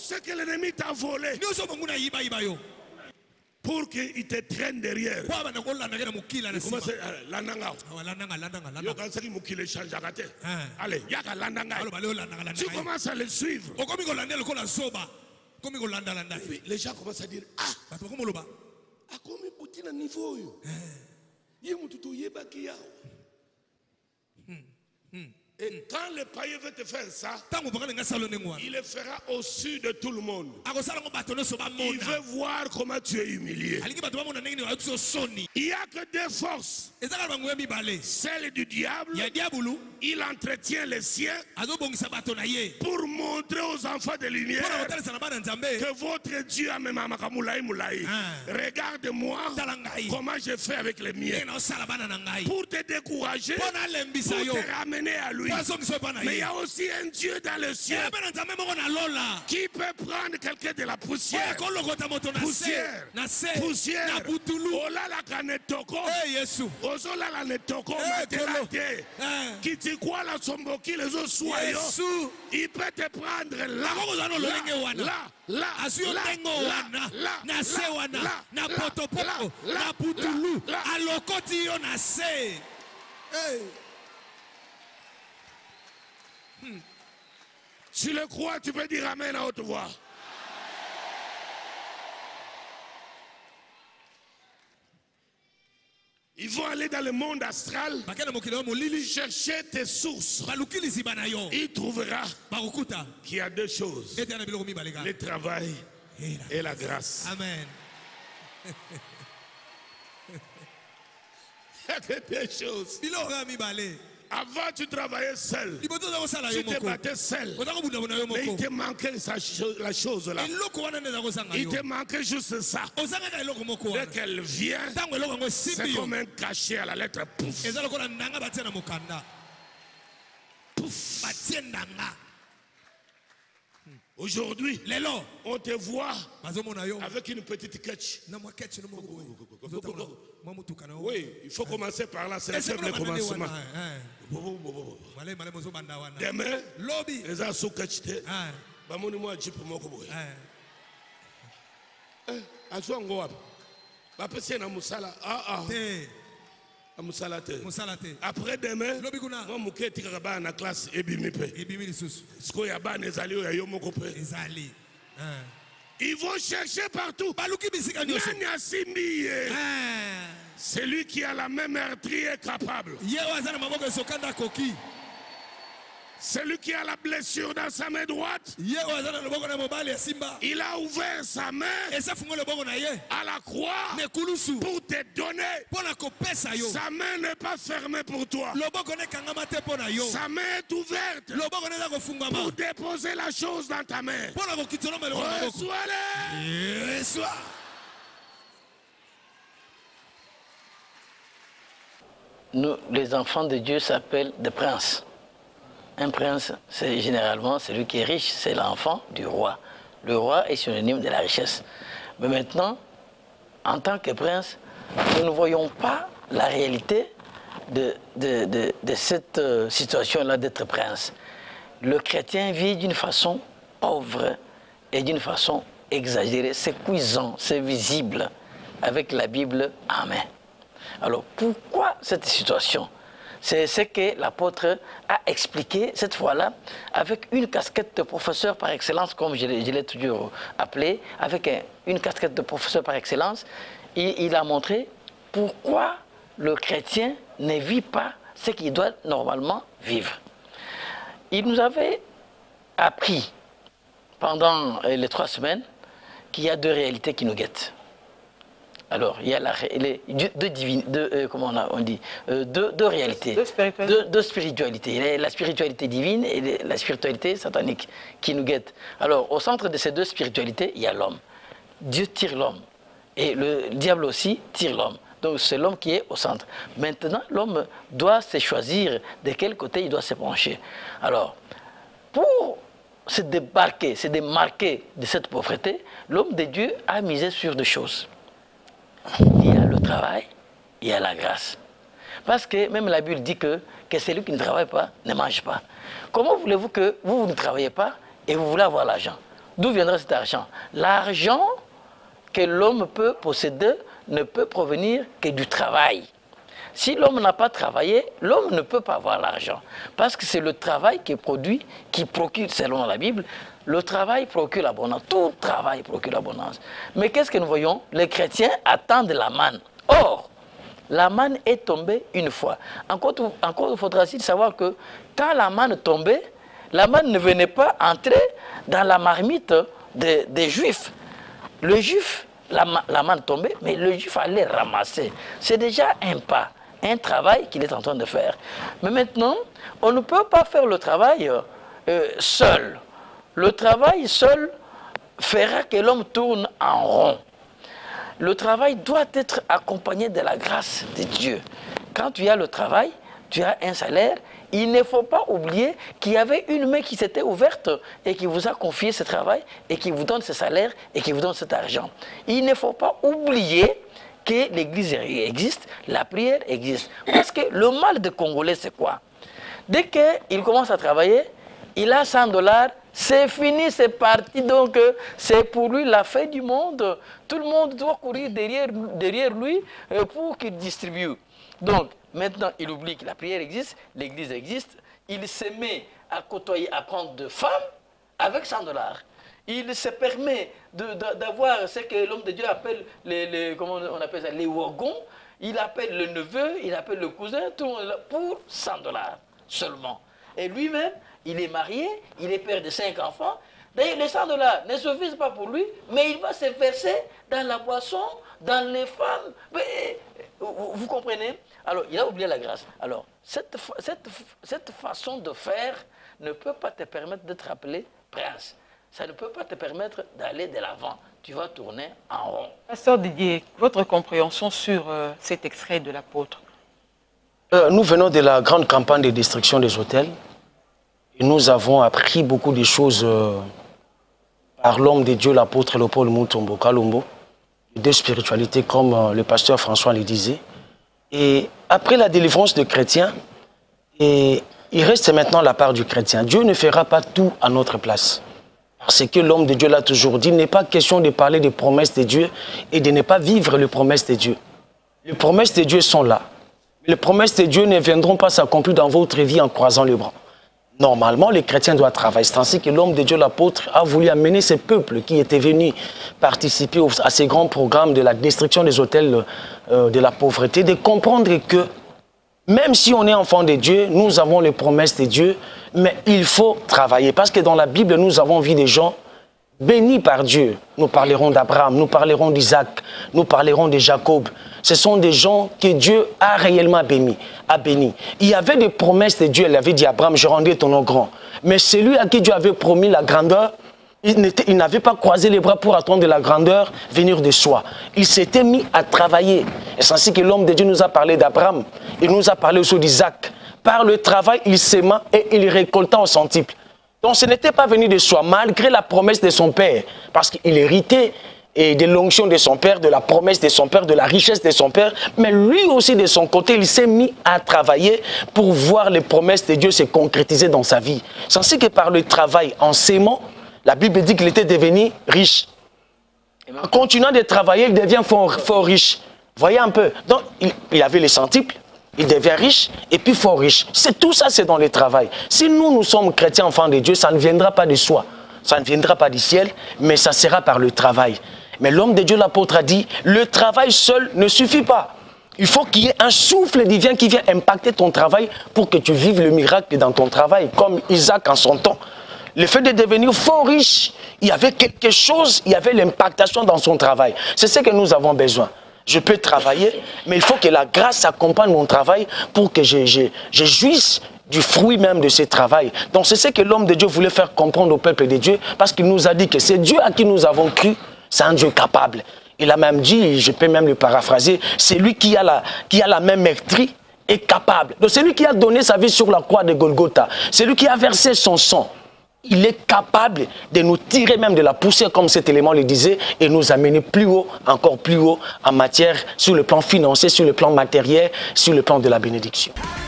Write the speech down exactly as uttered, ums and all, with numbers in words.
ce que l'ennemi t'a volé, pour qu'il te traîne derrière. Il commence à l'andanga. Allez, tu commences à le suivre. Les gens commencent à dire, ah, à combien de niveau et quand le païen veut te faire ça, il le fera au-dessus de tout le monde. Il veut voir comment tu es humilié. Il n'y a que deux forces. Celle du diable, il entretient les siens pour montrer aux enfants de lumière que votre Dieu a même regarde-moi comment je fais avec les miens. Pour te décourager, pour te ramener à lui. Mais il y a aussi un Dieu dans le ciel qui peut prendre quelqu'un de la poussière. Poussière. Poussière. Ola la kanetoko. Ozola la netoko. Matelate. Qui te croit la somboki les autres soyons. Il peut te prendre là. Là. Là. Là. Là. Là. Hmm. Tu le crois, tu peux dire amen à haute voix. Ils vont aller dans le monde astral, chercher tes sources. Il trouvera qu'il y a deux choses, le travail et la grâce. Amen. Il y a que deux choses. Avant, tu travaillais seul. Tu te battais seul. Mais il te manquait la chose là. Il te manquait juste ça. Dès qu'elle vient, c'est comme un cachet à la lettre pouf. Pouf. Aujourd'hui, on te voit avec une petite catch. Oui, il faut commencer par là, c'est le faible commencement. Demain, les a sous catchité. Bamoni moi jeep moko boy. Eh, azo ngo wapi? Bapese na musala. Ah ah. Après demain, moi muke tika ba na classe ebimi pe. Ebimi lisusu. Sko ya ba nezali o ya yo moko pe. Ezali. Ils vont chercher partout. Nani asimbi. Celui qui a la même meurtrier est capable. Celui qui a la blessure dans sa main droite, il a ouvert sa main à la croix pour te donner. Sa main n'est pas fermée pour toi. Sa main est ouverte pour déposer la chose dans ta main. Reçois-le. Reçois. Nous, les enfants de Dieu, s'appellent des princes. Un prince, c'est généralement celui qui est riche, c'est l'enfant du roi. Le roi est synonyme de la richesse. Mais maintenant, en tant que prince, nous ne voyons pas la réalité de, de, de, de cette situation-là d'être prince. Le chrétien vit d'une façon pauvre et d'une façon exagérée. C'est cuisant, c'est visible avec la Bible en main. Alors pourquoi cette situation? C'est ce que l'apôtre a expliqué cette fois-là avec une casquette de professeur par excellence, comme je l'ai toujours appelé, avec un, une casquette de professeur par excellence. Et il a montré pourquoi le chrétien ne vit pas ce qu'il doit normalement vivre. Il nous avait appris pendant les trois semaines qu'il y a deux réalités qui nous guettent. Alors, il y a la, les, deux, divines, deux, euh, comment on, a, on dit, euh, deux, deux réalités, deux spiritualités. Deux, deux spiritualités. La spiritualité divine et la spiritualité satanique qui nous guettent. Alors, au centre de ces deux spiritualités, il y a l'homme. Dieu tire l'homme et le diable aussi tire l'homme. Donc, c'est l'homme qui est au centre. Maintenant, l'homme doit se choisir de quel côté il doit se pencher. Alors, pour se débarquer, se démarquer de cette pauvreté, l'homme de Dieu a misé sur deux choses. Il y a le travail, il y a la grâce. Parce que même la Bible dit que, que celui qui ne travaille pas ne mange pas. Comment voulez-vous que vous, vous ne travaillez pas et vous voulez avoir l'argent? D'où viendra cet argent? L'argent que l'homme peut posséder ne peut provenir que du travail. Si l'homme n'a pas travaillé, l'homme ne peut pas avoir l'argent. Parce que c'est le travail qui produit, qui procure, selon la Bible, le travail procure l'abondance. Tout travail procure l'abondance. Mais qu'est-ce que nous voyons? Les chrétiens attendent la manne. Or, la manne est tombée une fois. Encore, encore faudra-t-il savoir que quand la manne tombait, la manne ne venait pas entrer dans la marmite des, des Juifs. Le Juif, la, la manne tombait, mais le Juif allait ramasser. C'est déjà un pas, un travail qu'il est en train de faire. Mais maintenant, on ne peut pas faire le travail euh, seul. Le travail seul fera que l'homme tourne en rond. Le travail doit être accompagné de la grâce de Dieu. Quand tu as le travail, tu as un salaire. Il ne faut pas oublier qu'il y avait une main qui s'était ouverte et qui vous a confié ce travail et qui vous donne ce salaire et qui vous donne cet argent. Il ne faut pas oublier que l'église existe, la prière existe. Parce que le mal des Congolais, c'est quoi? Dès qu'il commence à travailler, il a cent dollars, c'est fini, c'est parti. Donc, c'est pour lui la fin du monde. Tout le monde doit courir derrière, derrière lui pour qu'il distribue. Donc, maintenant, il oublie que la prière existe, l'église existe. Il se met à côtoyer, à prendre de femmes avec cent dollars. Il se permet d'avoir ce que l'homme de Dieu appelle, les, les, comment on appelle ça, les wagons. Il appelle le neveu, il appelle le cousin, tout le monde pour cent dollars seulement. Et lui-même, il est marié, il est père de cinq enfants. D'ailleurs, les cent dollars ne suffisent pas pour lui, mais il va se verser dans la boisson, dans les femmes. Mais, vous, vous comprenez? Alors, il a oublié la grâce. Alors, cette, cette, cette façon de faire ne peut pas te permettre de te rappeler prince. Ça ne peut pas te permettre d'aller de l'avant. Tu vas tourner en rond. Pasteur Didier, votre compréhension sur euh, cet extrait de l'apôtre? euh, Nous venons de la grande campagne de destruction des hôtels. Et nous avons appris beaucoup de choses euh, par l'homme de Dieu, l'apôtre Léopold Mutombo Kalumbo, de spiritualité, comme euh, le pasteur François le disait. Et après la délivrance des chrétiens, et il reste maintenant la part du chrétien. Dieu ne fera pas tout à notre place. Parce que l'homme de Dieu l'a toujours dit, il n'est pas question de parler des promesses de Dieu et de ne pas vivre les promesses de Dieu. Les promesses de Dieu sont là. Les promesses de Dieu ne viendront pas s'accomplir dans votre vie en croisant les bras. Normalement, les chrétiens doivent travailler. C'est ainsi que l'homme de Dieu, l'apôtre, a voulu amener ces peuples qui étaient venus participer à ces grands programmes de la destruction des hôtels euh, de la pauvreté, de comprendre que même si on est enfant de Dieu, nous avons les promesses de Dieu, mais il faut travailler. Parce que dans la Bible, nous avons vu des gens bénis par Dieu. Nous parlerons d'Abraham, nous parlerons d'Isaac, nous parlerons de Jacob. Ce sont des gens que Dieu a réellement bénis. A béni. Il y avait des promesses de Dieu. Il avait dit à Abraham, je rendrai ton nom grand. Mais celui à qui Dieu avait promis la grandeur, il n'avait pas croisé les bras pour attendre la grandeur venir de soi. Il s'était mis à travailler. Et c'est ainsi que l'homme de Dieu nous a parlé d'Abraham. Il nous a parlé aussi d'Isaac. Par le travail, il s'aima et il récolta au centuple. Donc ce n'était pas venu de soi, malgré la promesse de son père. Parce qu'il héritait et de l'onction de son père, de la promesse de son père, de la richesse de son père. Mais lui aussi, de son côté, il s'est mis à travailler pour voir les promesses de Dieu se concrétiser dans sa vie. C'est ainsi que par le travail, en s'aimant, la Bible dit qu'il était devenu riche. En continuant de travailler, il devient fort, fort riche. Voyez un peu. Donc, il, il avait les centuples, il devient riche et puis fort riche. C'est tout ça, c'est dans le travail. Si nous, nous sommes chrétiens, enfants de Dieu, ça ne viendra pas de soi. Ça ne viendra pas du ciel, mais ça sera par le travail. Mais l'homme de Dieu, l'apôtre, a dit, le travail seul ne suffit pas. Il faut qu'il y ait un souffle divin qui vient impacter ton travail pour que tu vives le miracle dans ton travail, comme Isaac en son temps. Le fait de devenir fort riche, il y avait quelque chose, il y avait l'impactation dans son travail. C'est ce que nous avons besoin. Je peux travailler, mais il faut que la grâce accompagne mon travail pour que je, je, je jouisse du fruit même de ce travail. Donc c'est ce que l'homme de Dieu voulait faire comprendre au peuple de Dieu, parce qu'il nous a dit que c'est Dieu à qui nous avons cru, c'est un Dieu capable. Il a même dit, je peux même le paraphraser, c'est lui qui a la, qui a la même maîtrise est capable. Donc c'est lui qui a donné sa vie sur la croix de Golgotha. C'est lui qui a versé son sang. Il est capable de nous tirer même de la poussière, comme cet élément le disait, et nous amener plus haut, encore plus haut, en matière, sur le plan financier, sur le plan matériel, sur le plan de la bénédiction.